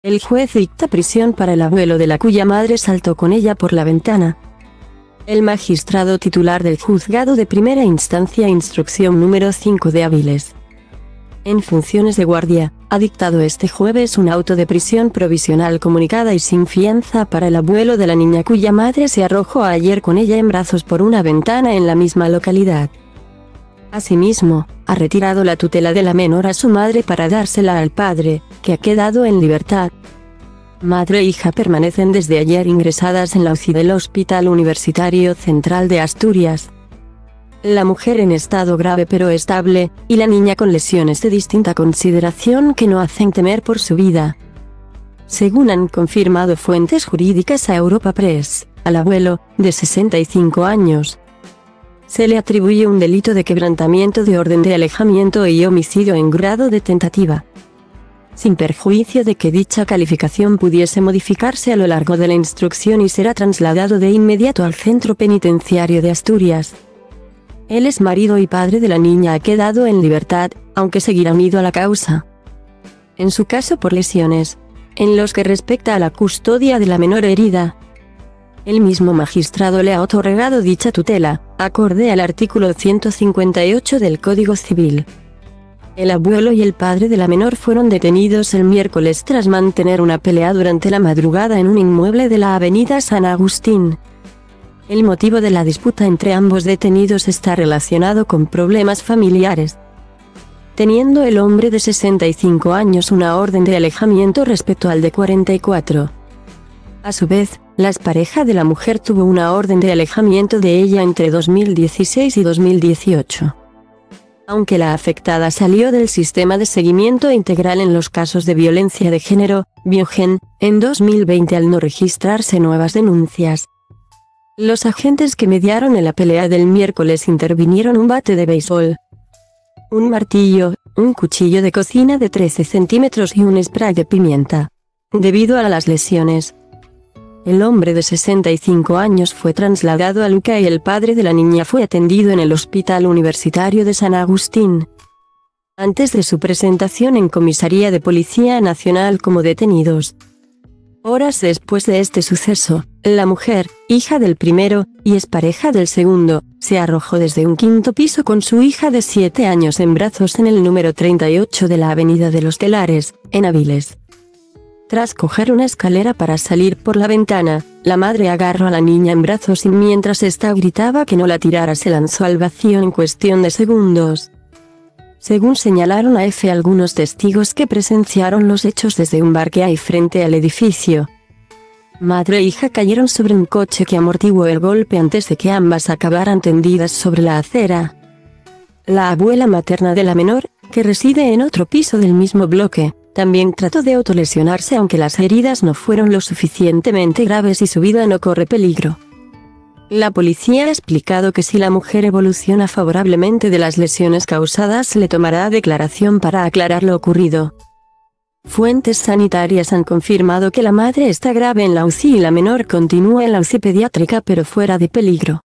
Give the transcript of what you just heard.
El juez dicta prisión para el abuelo de la cuya madre saltó con ella por la ventana. El magistrado titular del Juzgado de Primera Instancia Instrucción número 5 de Áviles, en funciones de guardia, ha dictado este jueves un auto de prisión provisional comunicada y sin fianza para el abuelo de la niña cuya madre se arrojó ayer con ella en brazos por una ventana en la misma localidad. Asimismo, ha retirado la tutela de la menor a su madre para dársela al padre, que ha quedado en libertad. Madre e hija permanecen desde ayer ingresadas en la UCI del Hospital Universitario Central de Asturias. La mujer en estado grave pero estable, y la niña con lesiones de distinta consideración que no hacen temer por su vida. Según han confirmado fuentes jurídicas a Europa Press, al abuelo, de 65 años, se le atribuye un delito de quebrantamiento de orden de alejamiento y homicidio en grado de tentativa, sin perjuicio de que dicha calificación pudiese modificarse a lo largo de la instrucción y será trasladado de inmediato al Centro Penitenciario de Asturias. El exmarido y padre de la niña ha quedado en libertad, aunque seguirá unido a la causa, en su caso por lesiones, en los que respecta a la custodia de la menor herida. El mismo magistrado le ha otorgado dicha tutela, acorde al artículo 158 del Código Civil. El abuelo y el padre de la menor fueron detenidos el miércoles tras mantener una pelea durante la madrugada en un inmueble de la avenida San Agustín. El motivo de la disputa entre ambos detenidos está relacionado con problemas familiares, teniendo el hombre de 65 años una orden de alejamiento respecto al de 44. A su vez, la expareja de la mujer tuvo una orden de alejamiento de ella entre 2016 y 2018. Aunque la afectada salió del sistema de seguimiento integral en los casos de violencia de género, Biogen, en 2020 al no registrarse nuevas denuncias. Los agentes que mediaron en la pelea del miércoles intervinieron un bate de béisbol, un martillo, un cuchillo de cocina de 13 centímetros y un spray de pimienta. Debido a las lesiones, el hombre de 65 años fue trasladado a Luca y el padre de la niña fue atendido en el Hospital Universitario de San Agustín, antes de su presentación en Comisaría de Policía Nacional como detenidos. Horas después de este suceso, la mujer, hija del primero, y expareja del segundo, se arrojó desde un quinto piso con su hija de 7 años en brazos en el número 38 de la Avenida de los Telares, en Áviles. Tras coger una escalera para salir por la ventana, la madre agarró a la niña en brazos y mientras ésta gritaba que no la tirara se lanzó al vacío en cuestión de segundos. Según señalaron a EFE algunos testigos que presenciaron los hechos desde un bar que hay frente al edificio. Madre e hija cayeron sobre un coche que amortiguó el golpe antes de que ambas acabaran tendidas sobre la acera. La abuela materna de la menor, que reside en otro piso del mismo bloque, también trató de autolesionarse aunque las heridas no fueron lo suficientemente graves y su vida no corre peligro. La policía ha explicado que si la mujer evoluciona favorablemente de las lesiones causadas le tomará declaración para aclarar lo ocurrido. Fuentes sanitarias han confirmado que la madre está grave en la UCI y la menor continúa en la UCI pediátrica pero fuera de peligro.